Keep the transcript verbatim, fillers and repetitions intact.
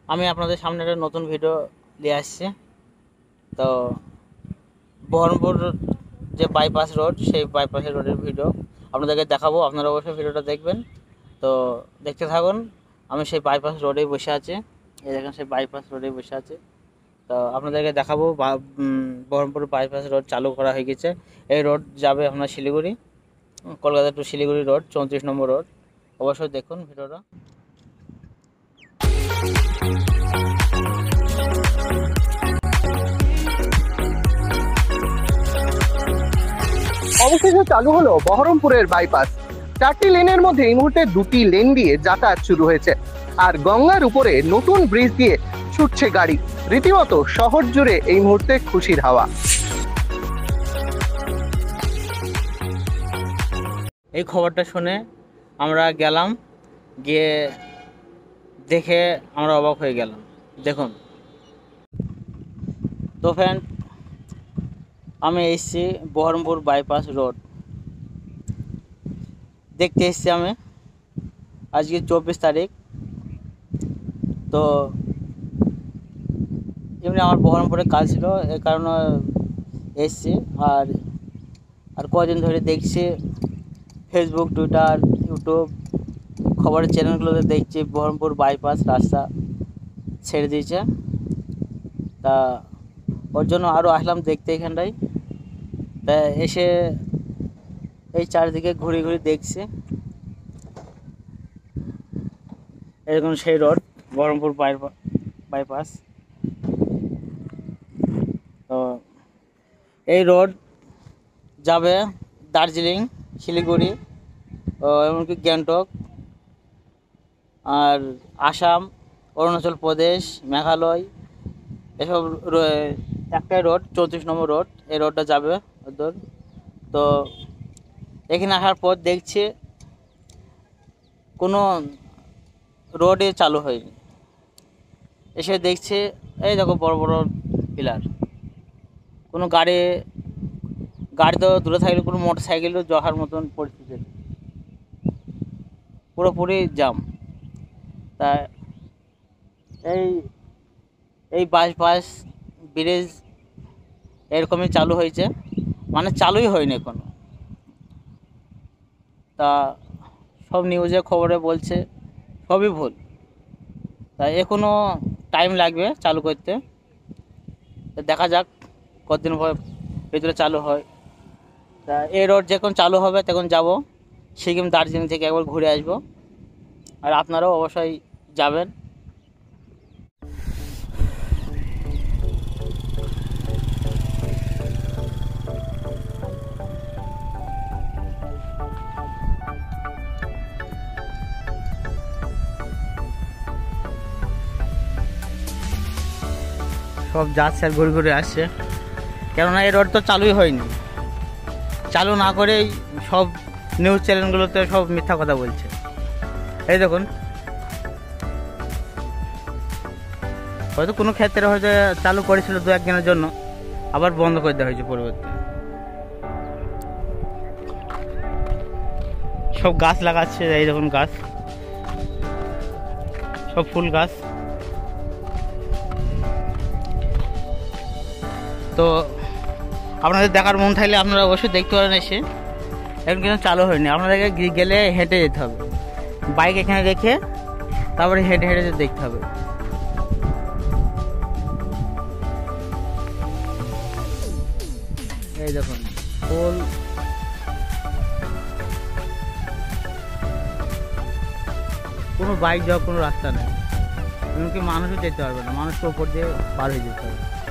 আমি আপনাদের সামনে একটা নতুন ভিডিও নিয়ে আসছি। তো বহরমপুর যে বাইপাস রোড, সেই বাইপাসের রোডের ভিডিও আপনাদেরকে দেখাবো। আপনারা অবশ্যই ভিডিওটা দেখবেন। তো দেখতে থাকুন। আমি সেই বাইপাস রোডেই বসে আছি। এই দেখেন, সেই বাইপাস রোডেই বসে আছে। তো আপনাদেরকে দেখাবো বহরমপুর বাইপাস রোড চালু করা হয়ে গেছে। এই রোড যাবে আপনার শিলিগুড়ি, কলকাতা টু শিলিগুড়ি রোড, চৌত্রিশ নম্বর রোড। অবশ্যই দেখুন ভিডিওটা। অবশেষে চালু হলো বহরমপুরের বাইপাস। চারটি লেনের মধ্যে এই মুহূর্তে দুটি লেন দিয়ে যাতায়াত শুরু হয়েছে, আর গঙ্গার উপরে নতুন ব্রিজ দিয়ে ছুটছে গাড়ি। রীতিমতো শহর জুড়ে এই মুহূর্তে খুশির হাওয়া। এই খবরটা শুনে আমরা গেলাম, গিয়ে দেখে আমরা অবাক হয়ে গেলাম। দেখুন তো ফ্রেন্ড, আমি এসেছি বহরমপুর বাইপাস রোড দেখতে এসেছি। আমি আজকে চব্বিশ তারিখ। তো এমনি আমার বহরমপুরে কাজ ছিল, এই কারণে এসেছি। আর আর কদিন ধরে দেখছি ফেসবুক, টুইটার, ইউটিউব খবরের চ্যানেলগুলোতে দেখছি বহরমপুর বাইপাস রাস্তা ছেড়ে দিয়েছে। তা ওর জন্য আরও আসলাম দেখতে এখানটায়। তা এসে এই চারিদিকে ঘুরে ঘুরে দেখছি। এরকম সেই রোড, বহরমপুর বাইপাস। তো এই রোড যাবে দার্জিলিং, শিলিগুড়ি, এমনকি গ্যাংটক, আর আসাম, অরুণাচল প্রদেশ, মেঘালয়, এসব একটাই রোড, চৌত্রিশ নম্বর রোড। এই রোডটা যাবে ওদের। তো এখানে আসার পর দেখছি কোনো রোডে চালু হয়নি। এসে দেখছি এই দেখো বড় বড় পিলার। কোনো গাড়ি গাড়ি তো দূরে থাকলে, কোনো মোটর সাইকেলও যাওয়ার মতন পরিস্থিতি, পুরোপুরি জাম। তা এই এই বাইপাস ব্রিজ এরকমই চালু হয়েছে, মানে চালুই হয়নি এখনো। তা সব নিউজে খবরে বলছে সবই ভুল। তা এখনও টাইম লাগবে চালু করতে। দেখা যাক কতদিন ভিতরে চালু হয়। তা এই রোড যখন চালু হবে তখন যাব সিকিম, দার্জিলিং থেকে একবার ঘুরে আসবো। আর আপনারাও অবশ্যই যাবেন। সব যাচ্ছে আর ঘুরে ঘুরে আসছে, কেননা এই রোড তো চালুই হয়নি। চালু না করেই সব নিউজ চ্যানেলগুলোতে সব মিথ্যা কথা বলছে। এই দেখুন, হয়তো কোনো ক্ষেত্রে হয়তো চালু করেছিল দু একদিনের জন্য, আবার বন্ধ করে দেওয়া হয়েছে পরবর্তী। সব গাছ লাগাচ্ছে, এই দেখুন গাছ, সব ফুল গাছ। তো আপনাদের দেখার মন থাকলে আপনারা অবশ্যই দেখতে পারেন এসে। এখন কিন্তু চালু হয়নি, আপনাদেরকে গেলে হেঁটে যেতে হবে, বাইক এখানে রেখে তারপরে হেঁটে হেঁটে দেখতে হবে। এই দেখুন ফুল, কোনো বাইক যাওয়ার কোনো রাস্তা নেই, এমনকি মানুষও যেতে পারবে না, মানুষকে ওপর দিয়ে পার হয়ে যেতে হবে।